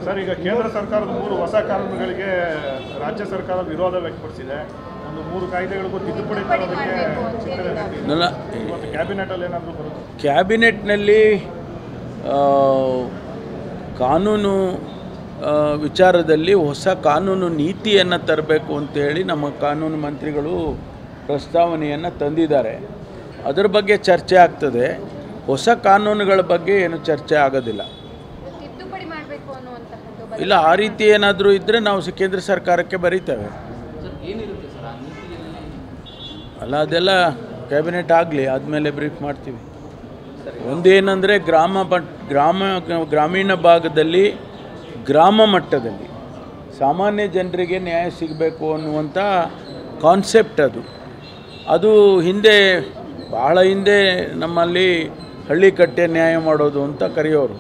Sir, ಈಗ ಕೇಂದ್ರ ಸರ್ಕಾರದ 3 ಹೊಸ ಕಾನೂನುಗಳಿಗೆ ರಾಜ್ಯ ಸರ್ಕಾರ ವಿರೋಧ ವ್ಯಕ್ತಪಡಿಸಿದೆ. ಒಂದು 3 ಕಾಯ್ದೆಗಳಿಗೂ ತಿದ್ದುಪಡಿ ತರೋದಕ್ಕೆ ಕ್ಯಾಬಿನೆಟಲ್ಲಿ ಏನಾದರೂ ಬರುತ್ತೆ? ಕ್ಯಾಬಿನೆಟ್ನಲ್ಲಿ ಕಾನೂನು ವಿಚಾರದಲ್ಲಿ ಹೊಸ ಕಾನೂನು ನೀತಿಯನ್ನು ತರಬೇಕು ಅಂತೇಳಿ ನಮ್ಮ ಕಾನೂನು ಮಂತ್ರಿಗಳು ಪ್ರಸ್ತಾವನೆಯನ್ನು ತಂದಿದ್ದಾರೆ. ಅದರ ಬಗ್ಗೆ ಚರ್ಚೆ ಆಗ್ತದೆ. ಹೊಸ ಕಾನೂನುಗಳ ಬಗ್ಗೆ ಏನು ಚರ್ಚೆ ಆಗೋದಿಲ್ಲ. ಇಲ್ಲ, ಆ ರೀತಿ ಏನಾದರೂ ಇದ್ದರೆ ನಾವು ಕೇಂದ್ರ ಸರ್ಕಾರಕ್ಕೆ ಬರೀತೇವೆ. ಅಲ್ಲ, ಅದೆಲ್ಲ ಕ್ಯಾಬಿನೆಟ್ ಆಗಲಿ, ಆದಮೇಲೆ ಬ್ರೀಫ್ ಮಾಡ್ತೀವಿ. ಒಂದೇನೆಂದರೆ ಗ್ರಾಮೀಣ ಭಾಗದಲ್ಲಿ, ಗ್ರಾಮ ಮಟ್ಟದಲ್ಲಿ ಸಾಮಾನ್ಯ ಜನರಿಗೆ ನ್ಯಾಯ ಸಿಗಬೇಕು ಅನ್ನುವಂಥ ಕಾನ್ಸೆಪ್ಟ್ ಅದು ಹಿಂದೆ, ಬಹಳ ಹಿಂದೆ ನಮ್ಮಲ್ಲಿ ಹಳ್ಳಿ ಕಟ್ಟೆ ನ್ಯಾಯ ಮಾಡೋದು ಅಂತ ಕರೆಯೋರು.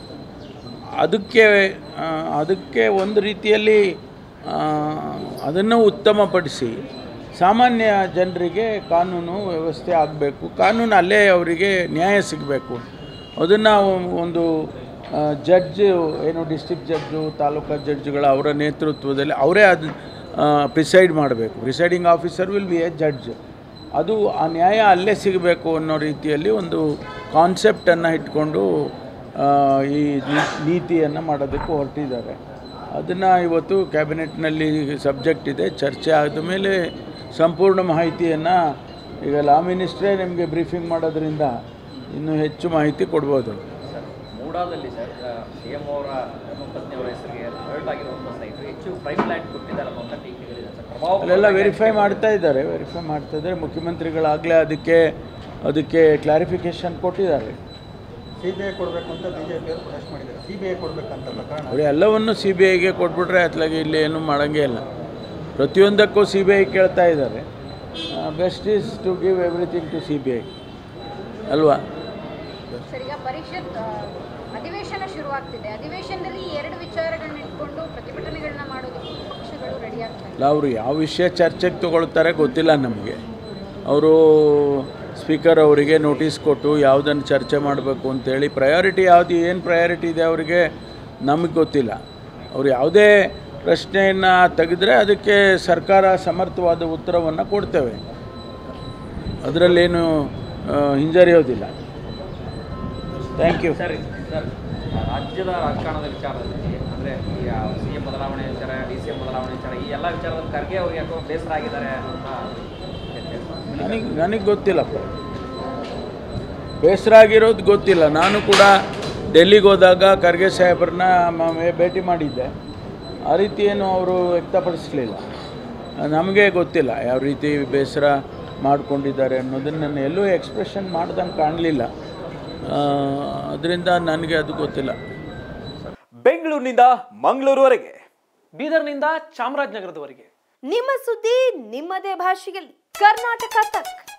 ಅದಕ್ಕೆ ಒಂದು ರೀತಿಯಲ್ಲಿ ಅದನ್ನು ಉತ್ತಮಪಡಿಸಿ ಸಾಮಾನ್ಯ ಜನರಿಗೆ ಕಾನೂನು ವ್ಯವಸ್ಥೆ ಆಗಬೇಕು, ಕಾನೂನು ಅಲ್ಲೇ ಅವರಿಗೆ ನ್ಯಾಯ ಸಿಗಬೇಕು. ಅದನ್ನು ಒಂದು ಜಡ್ಜ್, ಡಿಸ್ಟ್ರಿಕ್ಟ್ ಜಡ್ಜು, ತಾಲೂಕಾ ಜಡ್ಜ್ಗಳ ಅವರ ನೇತೃತ್ವದಲ್ಲಿ ಅವರೇ ಅದು ಪ್ರಿಸೈಡ್ ಮಾಡಬೇಕು. Presiding officer will be a judge. ಅದು ಆ ನ್ಯಾಯ ಅಲ್ಲೇ ಸಿಗಬೇಕು ಅನ್ನೋ ರೀತಿಯಲ್ಲಿ ಒಂದು ಕಾನ್ಸೆಪ್ಟನ್ನು ಇಟ್ಕೊಂಡು ಈ ನೀತಿಯನ್ನು ಮಾಡೋದಕ್ಕೆ ಹೊರಟಿದ್ದಾರೆ. ಅದನ್ನು ಇವತ್ತು ಕ್ಯಾಬಿನೆಟ್ನಲ್ಲಿ ಸಬ್ಜೆಕ್ಟ್ ಇದೆ. ಚರ್ಚೆ ಆದ ಮೇಲೆ ಸಂಪೂರ್ಣ ಮಾಹಿತಿಯನ್ನು ಈಗ ಲಾ ಮಿನಿಸ್ಟ್ರೇ ನಿಮಗೆ ಬ್ರೀಫಿಂಗ್ ಮಾಡೋದ್ರಿಂದ ಇನ್ನೂ ಹೆಚ್ಚು ಮಾಹಿತಿ ಕೊಡ್ಬೋದು. ಮೂಡಾದಲ್ಲಿ ಸರ್, CM ಅವರ ಧರ್ಮಪತ್ನಿಯವರ ಹೆಸರಿಗೆ ಹರ್ಟ್ ಆಗಿರುವಂಥ ಸೈಟು ಹೆಚ್ಚು ಪ್ರೈಮ್ ಲ್ಯಾಂಡ್ ಕೊಟ್ಟಿದ್ದಾರೆ ಅನ್ನೋಂಥ ಟೀಕೆಗಳಿದೆ ಸರ್. ಅಲ್ಲೆಲ್ಲ ವೆರಿಫೈ ಮಾಡ್ತಾ ಇದ್ದಾರೆ. ಮುಖ್ಯಮಂತ್ರಿಗಳಾಗಲೇ ಅದಕ್ಕೆ ಕ್ಲಾರಿಫಿಕೇಷನ್ ಕೊಟ್ಟಿದ್ದಾರೆ. CBI ಕೊಡಬೇಕು ಅಂತ BJP ಪ್ರಶ್ನೆ ಮಾಡಿದ್ದಾರೆ. CBI ಕೊಡಬೇಕಂತ ಪ್ರಕರಣ ಅವರು ಎಲ್ಲವನ್ನು CBIಗೆ ಕೊಟ್ಬಿಟ್ರೆ ಅತ್ಲಾಗೆ ಇಲ್ಲಿ ಏನೂ ಮಾಡೋಂಗೇ ಇಲ್ಲ. ಪ್ರತಿಯೊಂದಕ್ಕೂ CBI ಕೇಳ್ತಾ ಇದ್ದಾರೆ. Best is to give everything to CBI ಅಲ್ವಾ? ಸರ್, ಈಗ ಪರಿಷತ್ ಅಧಿವೇಶನ ಶುರುವಾಗ್ತಿದೆ. ಅಧಿವೇಶನದಲ್ಲಿ 2 ವಿಚಾರಗಳನ್ನ ಇಟ್ಕೊಂಡು ಪ್ರತಿಭಟನೆಗಳನ್ನ ಮಾಡೋದಕ್ಕೆ ಪಕ್ಷಗಳು ರೆಡಿ ಆಗ್ತಾರೆ. ಅವರು ಯಾವ ವಿಷಯ ಚರ್ಚೆಗೆ ತಗೊಳ್ತಾರೆ ಗೊತ್ತಿಲ್ಲ ನಮಗೆ. ಅವರು ಸ್ಪೀಕರ್ ಅವರಿಗೆ ನೋಟಿಸ್ ಕೊಟ್ಟು ಯಾವುದನ್ನು ಚರ್ಚೆ ಮಾಡಬೇಕು ಅಂತೇಳಿ ಪ್ರಯಾರಿಟಿ ಏನು ಪ್ರಯಾರಿಟಿ ಇದೆ ಅವರಿಗೆ ನಮಗೆ ಗೊತ್ತಿಲ್ಲ. ಅವರು ಯಾವುದೇ ಪ್ರಶ್ನೆಯನ್ನು ತೆಗೆದ್ರೆ ಅದಕ್ಕೆ ಸರ್ಕಾರ ಸಮರ್ಥವಾದ ಉತ್ತರವನ್ನು ಕೊಡ್ತೇವೆ. ಅದರಲ್ಲೇನು ಹಿಂಜರಿಯೋದಿಲ್ಲ. Thank you. ಸರ್, ರಾಜ್ಯದ ರಾಜಕಾರಣದ ವಿಚಾರದಲ್ಲಿ ಅಂದರೆ ಈಗ CM ಬದಲಾವಣೆ ವಿಚಾರ, DCM ಬದಲಾವಣೆ ವಿಚಾರ, ಈ ಎಲ್ಲ ವಿಚಾರದಲ್ಲಿ ಖರ್ಗೆ ಅವ್ರಿಗೆ ಯಾಕೋ ಬೇಸರ ಆಗಿದ್ದಾರೆ ಅಂತ ನನಗೆ ಗೊತ್ತಿಲ್ಲಪ್ಪ. ಬೇಸರ ಆಗಿರೋದು ಗೊತ್ತಿಲ್ಲ. ನಾನು ಕೂಡ ಡೆಲ್ಲಿಗೆ ಹೋದಾಗ ಖರ್ಗೆ ಸಾಹೇಬ್ರನ್ನ ಭೇಟಿ ಮಾಡಿದ್ದೆ. ಆ ರೀತಿ ಏನು ಅವರು ವ್ಯಕ್ತಪಡಿಸಲಿಲ್ಲ. ನಮಗೆ ಗೊತ್ತಿಲ್ಲ ಯಾವ ರೀತಿ ಬೇಸರ ಮಾಡಿಕೊಂಡಿದ್ದಾರೆ ಅನ್ನೋದನ್ನು ನಾನು ಎಲ್ಲೂ ಎಕ್ಸ್ಪ್ರೆಷನ್ ಮಾಡ್ದಂಗೆ ಕಾಣಲಿಲ್ಲ. ಅದರಿಂದ ನನಗೆ ಅದು ಗೊತ್ತಿಲ್ಲ. ಬೆಂಗಳೂರಿನಿಂದ ಮಂಗಳೂರುವರೆಗೆ, ಬೀದರ್ನಿಂದ ಚಾಮರಾಜನಗರದವರೆಗೆ ನಿಮ್ಮ ಸುದ್ದಿ ನಿಮ್ಮದೇ ಭಾಷೆಯಲ್ಲಿ. ಕರ್ನಾಟಕ ತಕ್.